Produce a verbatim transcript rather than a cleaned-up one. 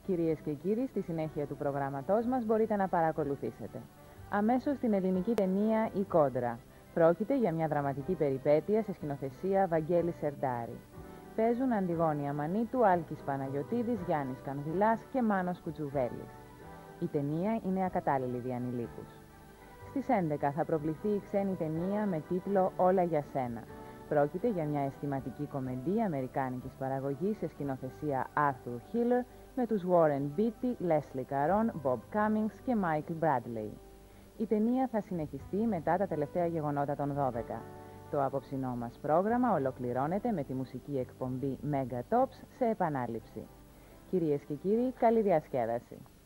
Κυρίες και κύριοι, στη συνέχεια του προγράμματός μας μπορείτε να παρακολουθήσετε αμέσως την ελληνική ταινία «Η Κόντρα». Πρόκειται για μια δραματική περιπέτεια σε σκηνοθεσία Βαγγέλη Σερντάρη. Παίζουν Αντιγόνη Αμανίτου, Άλκης Παναγιωτίδης, Γιάννης Κανδυλάς και Μάνος Κουτζουβέλης. Η ταινία είναι ακατάλληλη για ανηλίκους. Στις έντεκα θα προβληθεί η ξένη ταινία με τίτλο «Όλα για σένα». Πρόκειται για μια αισθηματική κομμεντία αμερικάνικης παραγωγής σε σκηνοθεσία Arthur Hiller με τους Warren Beatty, Leslie Caron, Bob Cummings και Michael Bradley. Η ταινία θα συνεχιστεί μετά τα τελευταία γεγονότα των δώδεκα. Το απόψινό μας πρόγραμμα ολοκληρώνεται με τη μουσική εκπομπή Mega Tops σε επανάληψη. Κυρίες και κύριοι, καλή διασκέδαση.